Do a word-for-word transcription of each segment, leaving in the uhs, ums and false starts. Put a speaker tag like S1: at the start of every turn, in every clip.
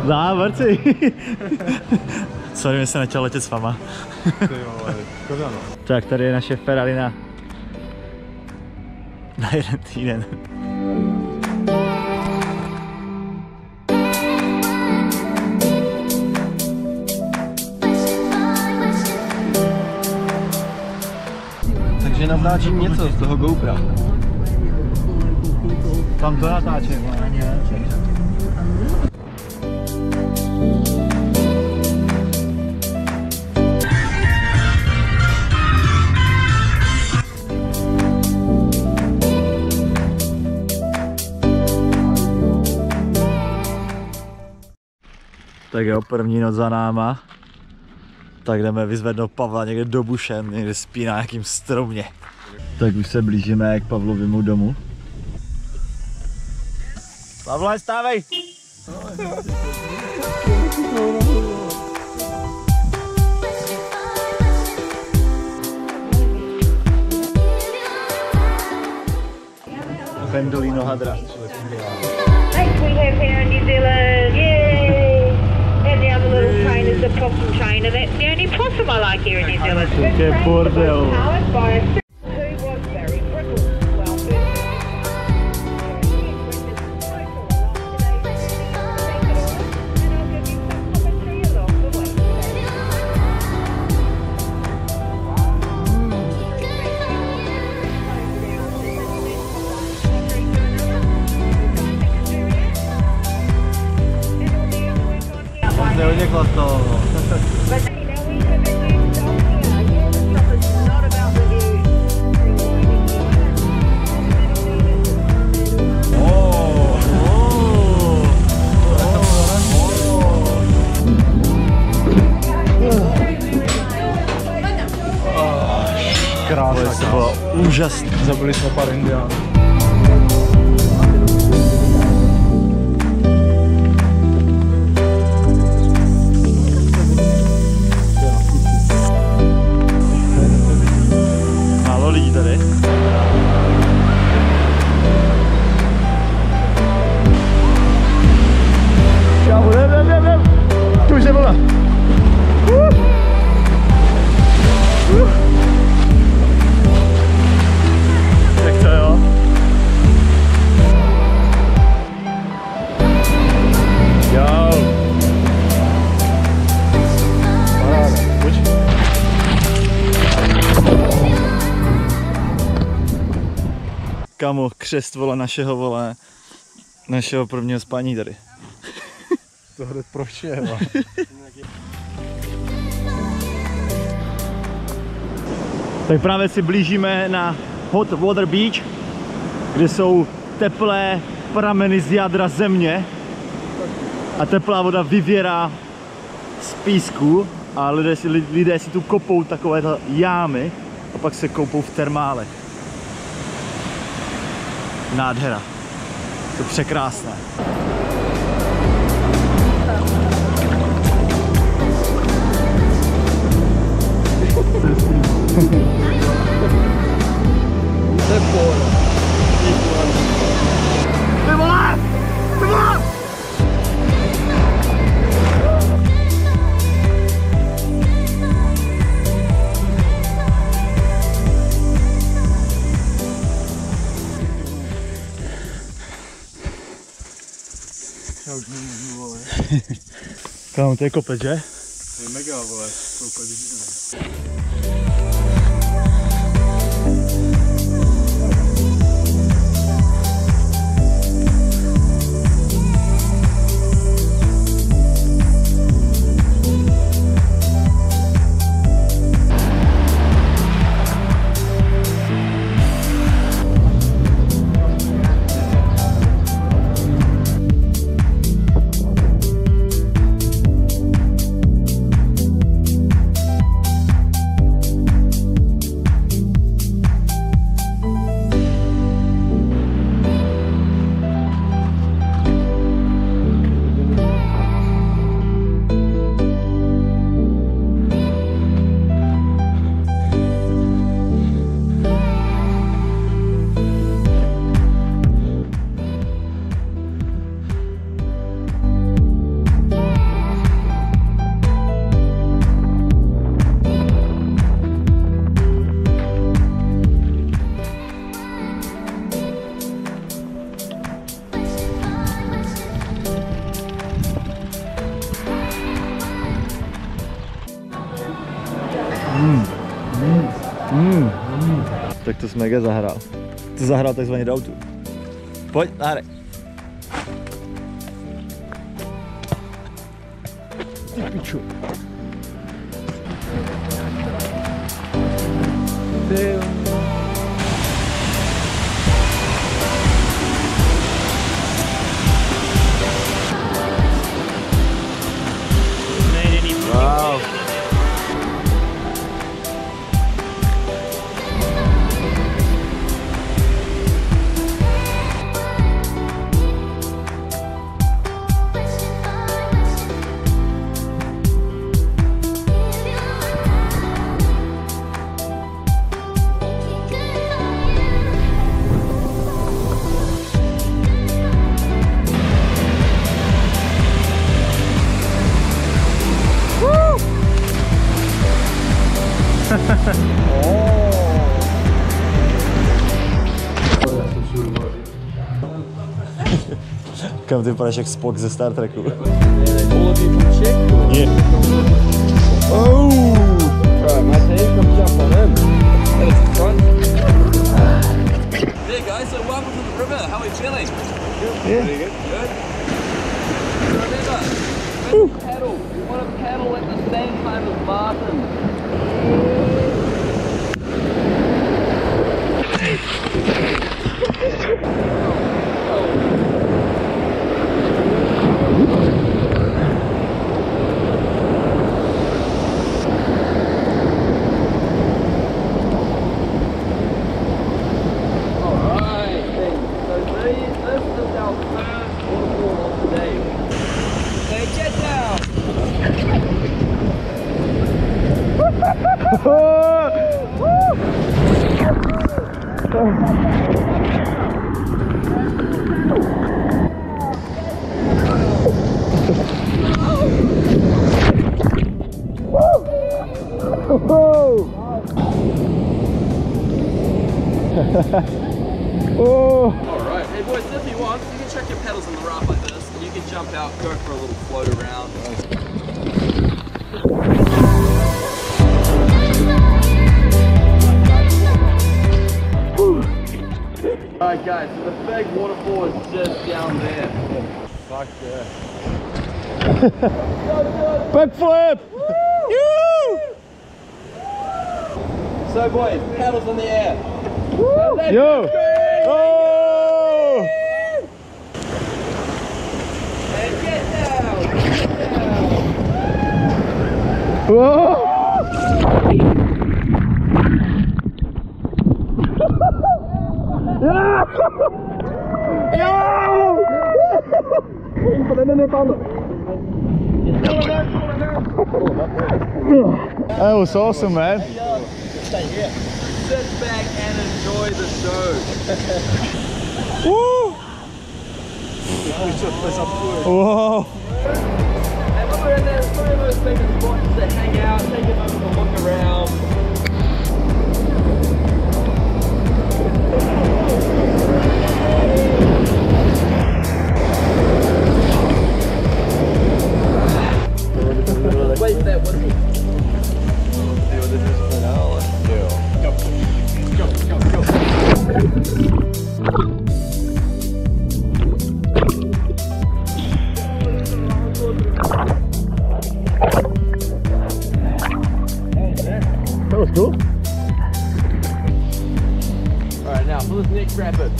S1: Závrci. Sorry, mi se nechtěl letět s váma. Tak tady je naše Ferrari na, na jeden týden.
S2: Takže natáčím něco z toho GoPro.
S1: Tam to natáčím, ale ne? Tak jo, první noc za náma. Tak jdeme vyzvednout Pavla někde do bušen, někde spí na nějakým stromě. Tak už se blížíme k Pavlovému domu. Pavle, stávej! Pendolino hadra.
S3: Next we have here in New Zealand, yay! And the other little train is the possum train, and that's the only possum I like here in New Zealand.
S1: Che bordel!
S3: Powered by a who was very brittle. Well,
S1: Neuděkla to.
S2: Krásná,
S1: to bylo úžasné.
S2: Zabili jsme pár indiánů.
S1: Málo lidí tady. Kámo, jdem, jdem, jdem, jdem. Tu už je vlna. Uh. Uh. Tak to jo. Jo. Paráda, pojď. Kamo, křest vole našeho vole, našeho prvního spání tady.
S2: To hned prošel.
S1: Tak právě si blížíme na Hot Water Beach, kde jsou teplé prameny z jádra země a teplá voda vyvěrá z písku a lidé si, lidé si tu kopou takové jámy a pak se koupou v termálech. Nádhera. To je překrásné.
S2: To je pohoda.
S1: Ty vole! Ty vole!
S2: Já už nemůžu, vole.
S1: Kámo, to je kopec, že?
S2: To je mega, vole. Koukaj,
S1: tak to jsme mega zahrál. To zahrál takzvaně do autu. Pojď, nahraj. Ty piču. Wow. Kam ty vypadáš jak Spock ze Star Treku. Yeah. Oh!
S2: Alright, Matty, come jump on him. That is fun. There guys, so welcome to the river. How are we feeling?
S1: Yeah.
S2: Pretty good. Good. Remember, when you paddle, you want to paddle at the same time as Martin.
S1: Oh!
S2: Alright, hey boys, if you want, you can check your pedals on the raft like this, and you can jump out, go for a little float around. Alright guys, so the big waterfall is just down there. Fuck yeah.
S1: Backflip!
S2: So boys, paddles in the air.
S1: Yo! Oh!
S2: And get down! Get down!
S1: Whoa! That was awesome, man.
S2: Sit back and enjoy the show.
S1: Woo! Whoa!
S2: And when we're in there, it's one of those famous spots to hang out, take a moment to look around. Wait for that one.
S1: That was cool.
S2: Alright, now for this next rapid.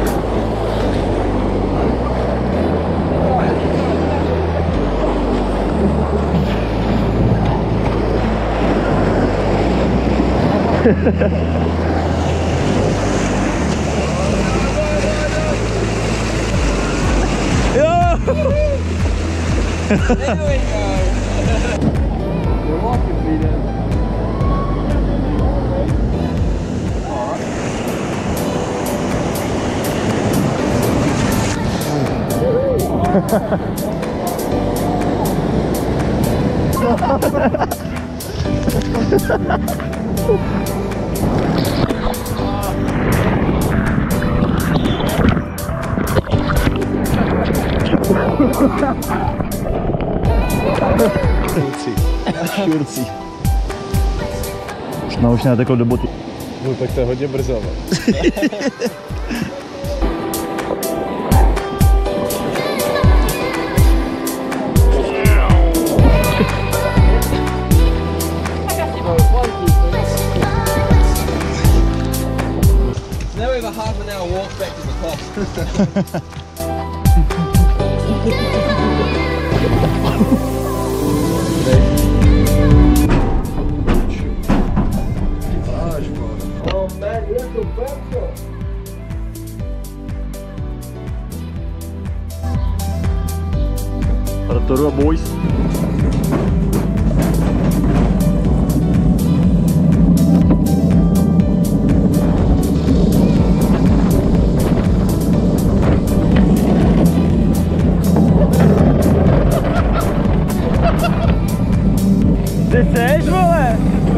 S2: There we go. We're locking feet in.
S1: Kurci. Kurci. Jsme už natekl do boty.
S4: No tak to je hodně brzo.
S2: Now we have a half an hour walk back to the top. Oh man, you're so bad.
S1: Rotorua boys. Ty seš, vole?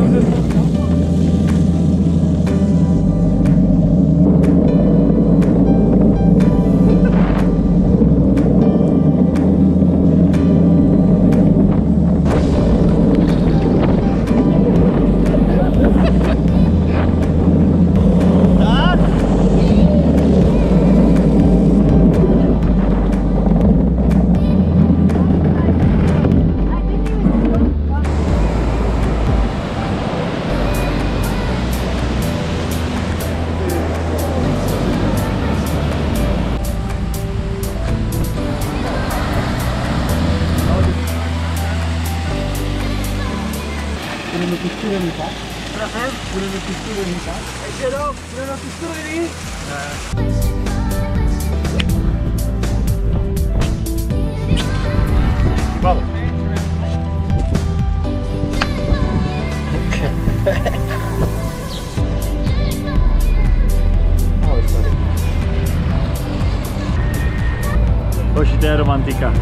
S1: Hoši, to je romantika.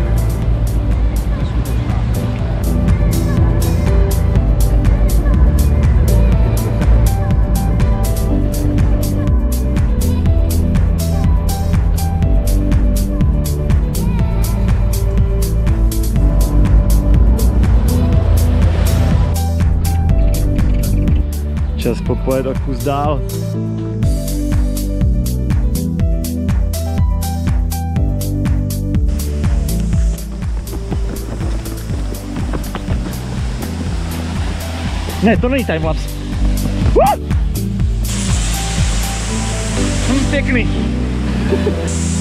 S1: Čas popojet o kus dál. Ne, to není timelapse. Hm, pěkný.